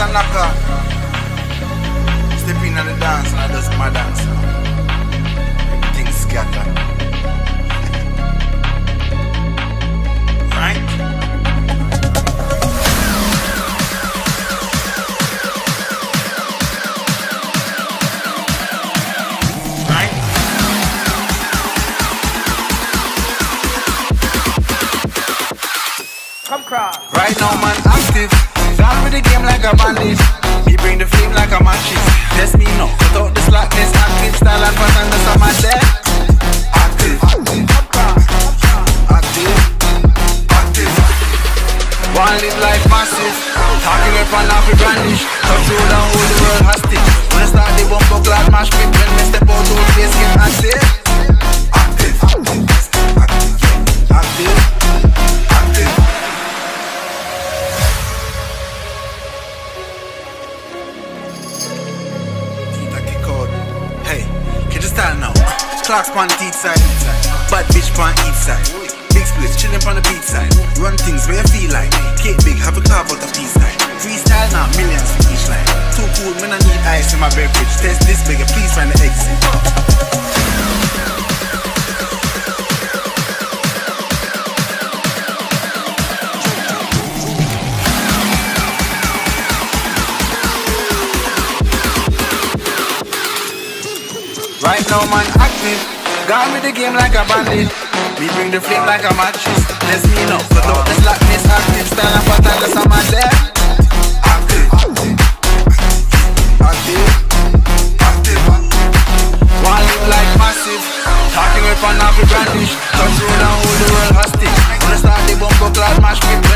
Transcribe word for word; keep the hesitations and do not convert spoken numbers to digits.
a knocker. Step in on the dance and I just my dance. Everything scatter. Right? Right? Come cross. Right now man active. Down with the game like a bandit. Me bring the flame like a matches. Test me no, cut out the slackness. Active style and pattern, that's how my dead. Active. Active. Active. One live like massive. Talking up and off with brandish. Control and hold the world hostage. When I start the bumper clad mash pit. When we step out all place get active. Active. Active. Active. Active. Style now, clocks on the teeth side, bad bitch on each side, big splits chillin' on the beat side, run things where you feel like, cake big, have a carve out the piece side, freestyle now, millions for each line, too cool, man I need ice in my beverage, test this bigger, please find the exit. Right now man active, gone with the game like a bandit. We bring the flame like a mattress. Let's me know, cut out the slackness. Active style and pattern, that's how my there. Active, active, active. One live like massive, talking with an happy brandish. Control and hold the world hostage. When I start the bumper clad mash pit.